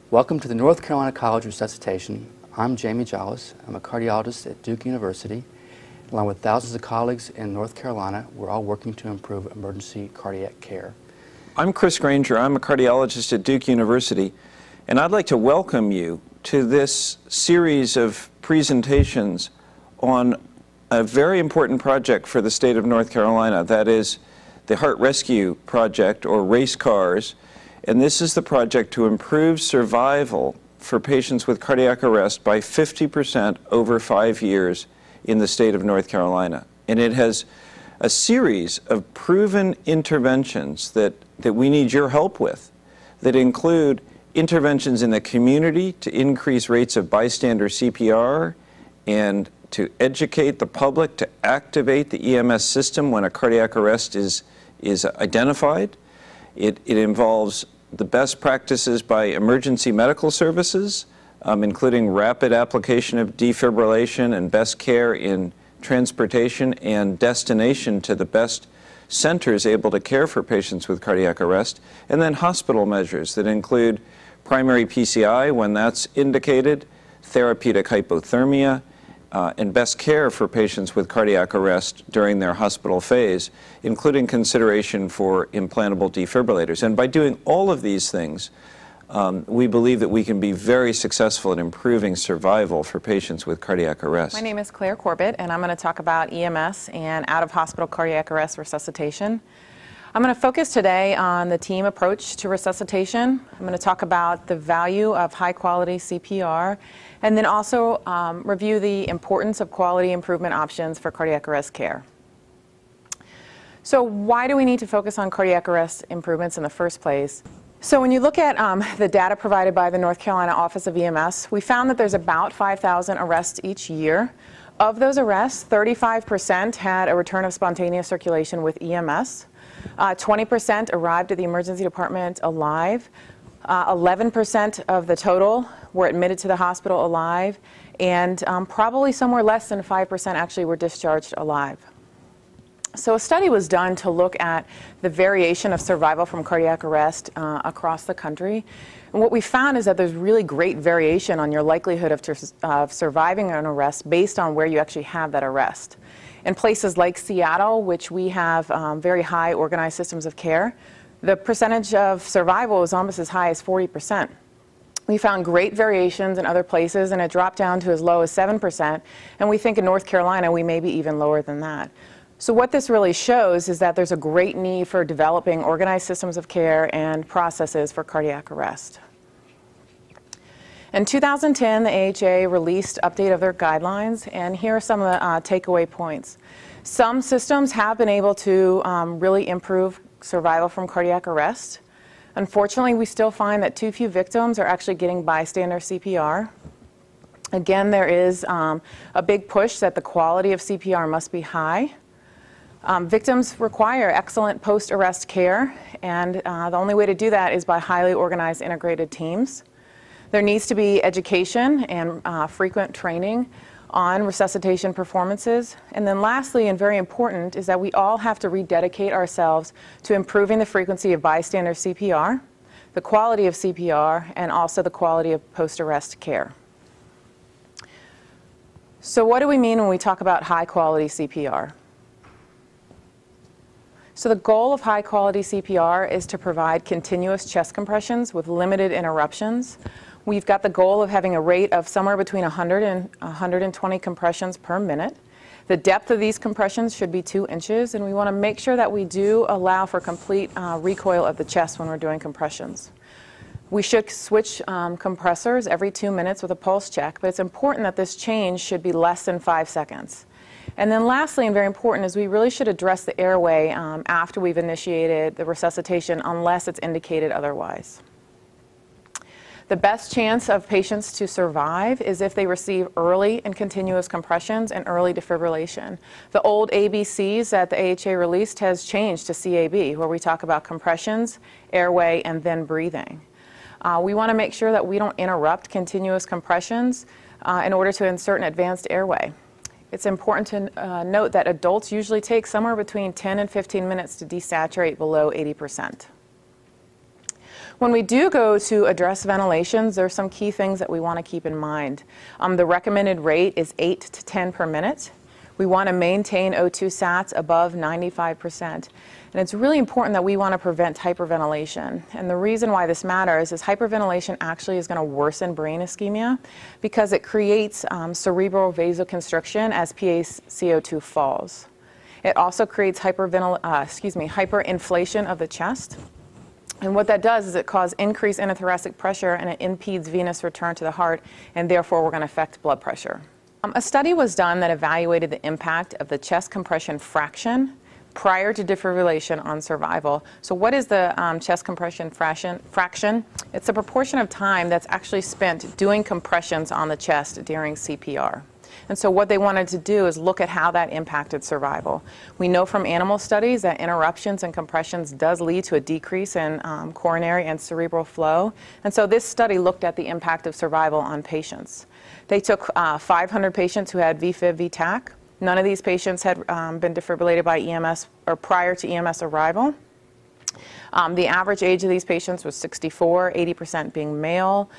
Welcome to the North Carolina College of Resuscitation. I'm Jamie Jollis. I'm a cardiologist at Duke University. Along with thousands of colleagues in North Carolina, we're all working to improve emergency cardiac care. I'm Chris Granger. I'm a cardiologist at Duke University, and I'd like to welcome you to this series of presentations on a very important project for the state of North Carolina. That is the Heart Rescue Project, or RACE CARS. And this is the project to improve survival for patients with cardiac arrest by 50% over 5 years in the state of North Carolina. And it has a series of proven interventions that we need your help with, that include interventions in the community to increase rates of bystander CPR and to educate the public to activate the EMS system when a cardiac arrest is identified. It involves the best practices by emergency medical services, including rapid application of defibrillation and best care in transportation and destination to the best centers able to care for patients with cardiac arrest, and then hospital measures that include primary PCI when that's indicated, therapeutic hypothermia, and best care for patients with cardiac arrest during their hospital phase, including consideration for implantable defibrillators. And by doing all of these things, we believe that we can be very successful in improving survival for patients with cardiac arrest. My name is Corbett, and I'm going to talk about EMS and out-of-hospital cardiac arrest resuscitation. I'm going to focus today on the team approach to resuscitation. I'm going to talk about the value of high-quality CPR, and then also review the importance of quality improvement options for cardiac arrest care. So why do we need to focus on cardiac arrest improvements in the first place? So when you look at the data provided by the North Carolina Office of EMS, we found that there's about 5,000 arrests each year. Of those arrests, 35% had a return of spontaneous circulation with EMS. 20% arrived at the emergency department alive. 11% of the total were admitted to the hospital alive, and probably somewhere less than 5% actually were discharged alive. So a study was done to look at the variation of survival from cardiac arrest across the country. And what we found is that there's really great variation on your likelihood of surviving an arrest based on where you actually have that arrest. In places like Seattle, which we have very high organized systems of care, the percentage of survival is almost as high as 40%. We found great variations in other places, and it dropped down to as low as 7%. And we think in North Carolina, we may be even lower than that. So what this really shows is that there's a great need for developing organized systems of care and processes for cardiac arrest. In 2010, the AHA released an update of their guidelines, and here are some of the takeaway points. Some systems have been able to really improve survival from cardiac arrest. Unfortunately, we still find that too few victims are actually getting bystander CPR. Again, there is a big push that the quality of CPR must be high. Victims require excellent post-arrest care, and the only way to do that is by highly organized integrated teams. There needs to be education and frequent training on resuscitation performances. And then lastly, and very important, is that we all have to rededicate ourselves to improving the frequency of bystander CPR, the quality of CPR, and also the quality of post-arrest care. So what do we mean when we talk about high-quality CPR? So the goal of high-quality CPR is to provide continuous chest compressions with limited interruptions. We've got the goal of having a rate of somewhere between 100 and 120 compressions per minute. The depth of these compressions should be 2 inches, and we want to make sure that we do allow for complete recoil of the chest when we're doing compressions. We should switch compressors every 2 minutes with a pulse check, but it's important that this change should be less than 5 seconds. And then lastly, and very important, is we really should address the airway after we've initiated the resuscitation unless it's indicated otherwise. The best chance of patients to survive is if they receive early and continuous compressions and early defibrillation. The old ABCs that the AHA released has changed to CAB, where we talk about compressions, airway, and then breathing. We want to make sure that we don't interrupt continuous compressions in order to insert an advanced airway. It's important to note that adults usually take somewhere between 10 and 15 minutes to desaturate below 80%. When we do go to address ventilations, there are some key things that we want to keep in mind. The recommended rate is 8 to 10 per minute. We want to maintain O2 sats above 95%. And it's really important that we want to prevent hyperventilation. And the reason why this matters is hyperventilation actually is going to worsen brain ischemia because it creates cerebral vasoconstriction as PaCO2 falls. It also creates hyperinflation of the chest. And what that does is it causes increased intrathoracic pressure and it impedes venous return to the heart, and therefore we're going to affect blood pressure. A study was done that evaluated the impact of the chest compression fraction prior to defibrillation on survival. So what is the chest compression fraction? It's the proportion of time that's actually spent doing compressions on the chest during CPR. And so what they wanted to do is look at how that impacted survival. We know from animal studies that interruptions and compressions does lead to a decrease in coronary and cerebral flow. And so this study looked at the impact of survival on patients. They took 500 patients who had VFib, VTAC. None of these patients had been defibrillated by EMS or prior to EMS arrival. The average age of these patients was 64, 80% being male.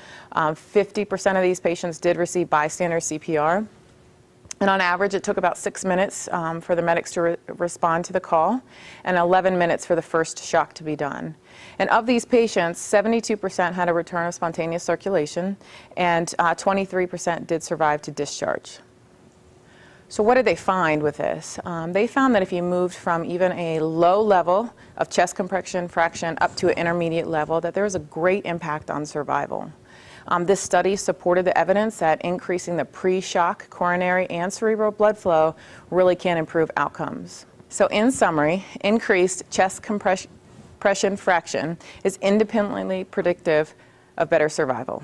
50% of these patients did receive bystander CPR. And on average, it took about 6 minutes for the medics to respond to the call and 11 minutes for the first shock to be done. And of these patients, 72% had a return of spontaneous circulation and 23% did survive to discharge. So what did they find with this? They found that if you moved from even a low level of chest compression fraction up to an intermediate level, that there was a great impact on survival. This study supported the evidence that increasing the pre-shock coronary and cerebral blood flow really can improve outcomes. So in summary, increased chest compression fraction is independently predictive of better survival.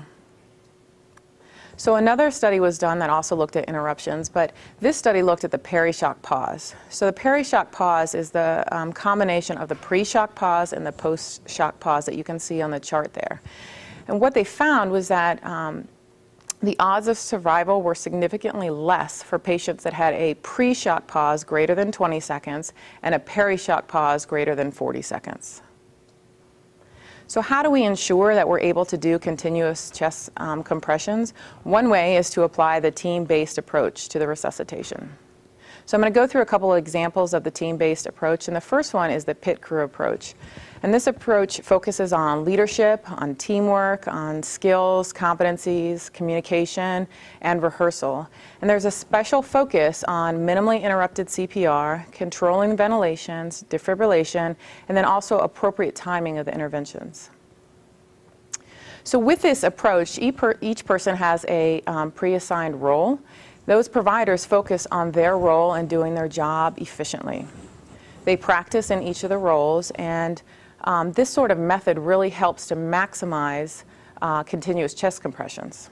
So another study was done that also looked at interruptions, but this study looked at the perishock pause. So the perishock pause is the combination of the pre-shock pause and the post-shock pause that you can see on the chart there. And what they found was that the odds of survival were significantly less for patients that had a pre-shock pause greater than 20 seconds and a perishock pause greater than 40 seconds. So how do we ensure that we're able to do continuous chest compressions? One way is to apply the team-based approach to the resuscitation. So I'm going to go through a couple of examples of the team-based approach, and the first one is the pit crew approach. And this approach focuses on leadership, on teamwork, on skills, competencies, communication, and rehearsal. And there's a special focus on minimally interrupted CPR, controlling ventilations, defibrillation, and then also appropriate timing of the interventions. So with this approach, each person has a pre-assigned role. Those providers focus on their role and doing their job efficiently. They practice in each of the roles, and this sort of method really helps to maximize continuous chest compressions.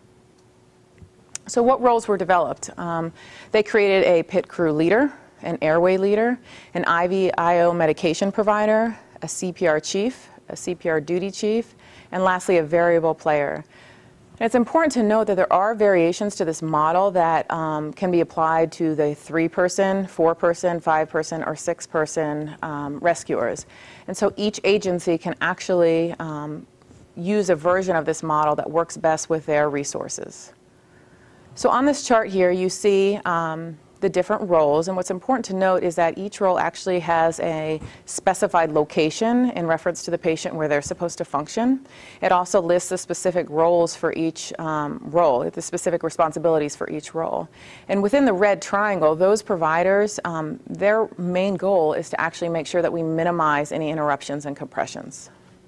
So what roles were developed? They created a pit crew leader, an airway leader, an IV/IO medication provider, a CPR chief, a CPR duty chief, and lastly a variable player. And it's important to note that there are variations to this model that can be applied to the 3-person, 4-person, 5-person, or 6-person rescuers. And so each agency can actually use a version of this model that works best with their resources. So on this chart here, you see the different roles, and what's important to note is that each role actually has a specified location in reference to the patient where they're supposed to function. It also lists the specific roles for each role, the specific responsibilities for each role. And within the red triangle, those providers, their main goal is to actually make sure that we minimize any interruptions and compressions.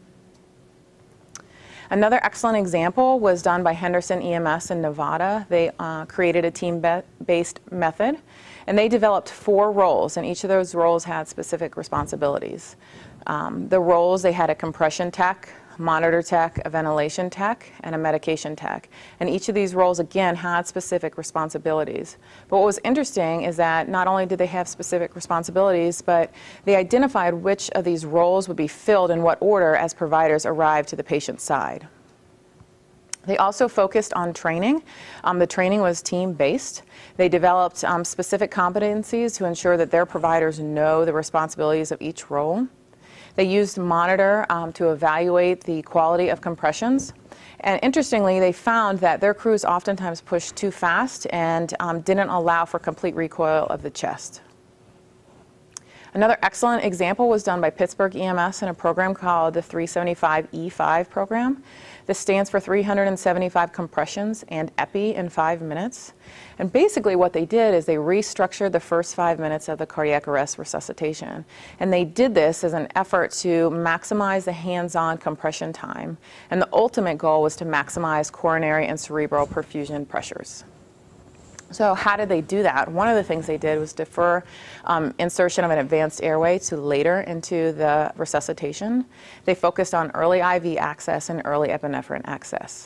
Another excellent example was done by Henderson EMS in Nevada. They created a team-based method, and they developed 4 roles, and each of those roles had specific responsibilities. The roles, they had a compression tech, monitor tech, a ventilation tech, and a medication tech. And each of these roles, again, had specific responsibilities. But what was interesting is that not only did they have specific responsibilities, but they identified which of these roles would be filled in what order as providers arrived to the patient's side. They also focused on training. The training was team-based. They developed specific competencies to ensure that their providers know the responsibilities of each role. They used monitor to evaluate the quality of compressions. And interestingly, they found that their crews oftentimes pushed too fast and didn't allow for complete recoil of the chest. Another excellent example was done by Pittsburgh EMS in a program called the 375E5 program. This stands for 375 compressions and epi in 5 minutes. And basically what they did is they restructured the first 5 minutes of the cardiac arrest resuscitation. And they did this as an effort to maximize the hands-on compression time. And the ultimate goal was to maximize coronary and cerebral perfusion pressures. So how did they do that? One of the things they did was defer insertion of an advanced airway to later into the resuscitation. They focused on early IV access and early epinephrine access.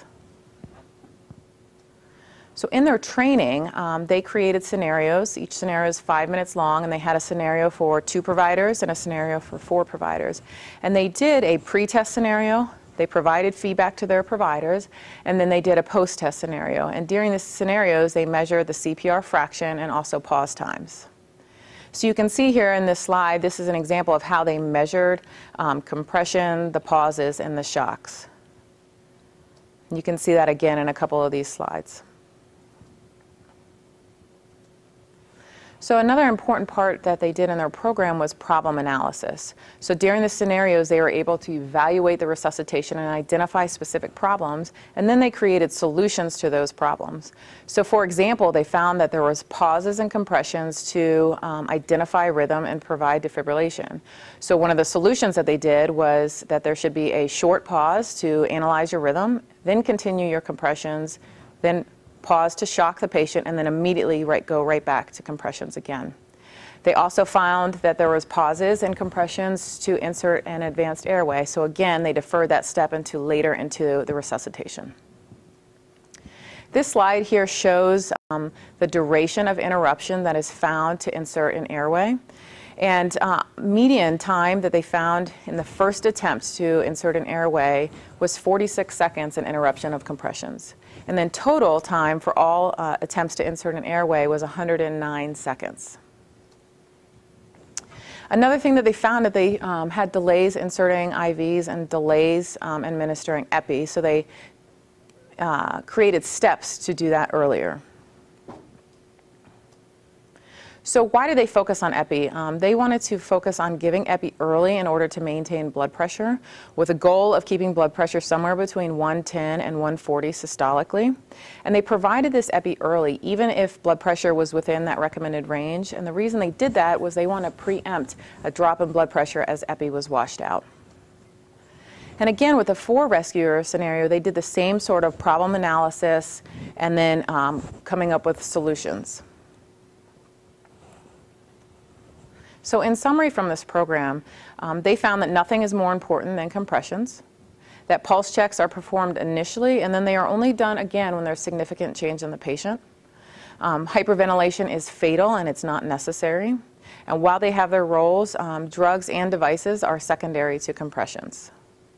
So in their training, they created scenarios. Each scenario is 5 minutes long, and they had a scenario for 2 providers and a scenario for 4 providers. And they did a pre-test scenario. They provided feedback to their providers, and then they did a post-test scenario. And during the scenarios, they measured the CPR fraction and also pause times. So you can see here in this slide, this is an example of how they measured compression, the pauses, and the shocks. And you can see that again in a couple of these slides. So another important part that they did in their program was problem analysis. So during the scenarios, they were able to evaluate the resuscitation and identify specific problems, and then they created solutions to those problems. So for example, they found that there was pauses and compressions to identify rhythm and provide defibrillation. So one of the solutions that they did was that there should be a short pause to analyze your rhythm, then continue your compressions, then pause to shock the patient, and then immediately go right back to compressions again. They also found that there was pauses and compressions to insert an advanced airway. So again, they deferred that step later into the resuscitation. This slide here shows the duration of interruption that is found to insert an airway. And median time that they found in the first attempt to insert an airway was 46 seconds in interruption of compressions. And then total time for all attempts to insert an airway was 109 seconds. Another thing that they found that they had delays inserting IVs and delays administering epi, so they created steps to do that earlier. So why did they focus on epi? They wanted to focus on giving epi early in order to maintain blood pressure, with a goal of keeping blood pressure somewhere between 110 and 140 systolically. And they provided this epi early, even if blood pressure was within that recommended range. And the reason they did that was they wanted to preempt a drop in blood pressure as epi was washed out. And again, with the 4 rescuer scenario, they did the same sort of problem analysis and then coming up with solutions. So in summary from this program, they found that nothing is more important than compressions, that pulse checks are performed initially, and then they are only done again when there's significant change in the patient. Hyperventilation is fatal and it's not necessary. And while they have their roles, drugs and devices are secondary to compressions.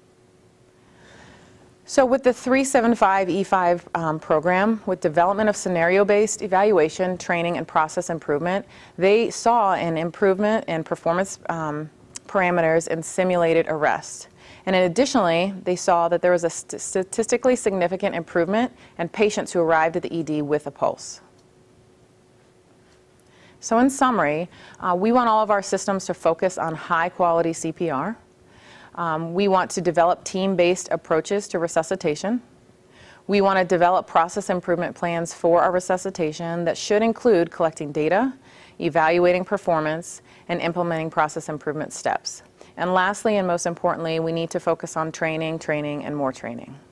So with the 375E5 program, with development of scenario-based evaluation, training, and process improvement, they saw an improvement in performance parameters in simulated arrest. And additionally, they saw that there was a statistically significant improvement in patients who arrived at the ED with a pulse. So in summary, we want all of our systems to focus on high-quality CPR. We want to develop team-based approaches to resuscitation. We want to develop process improvement plans for our resuscitation that should include collecting data, evaluating performance, and implementing process improvement steps. And lastly, and most importantly, we need to focus on training, and more training.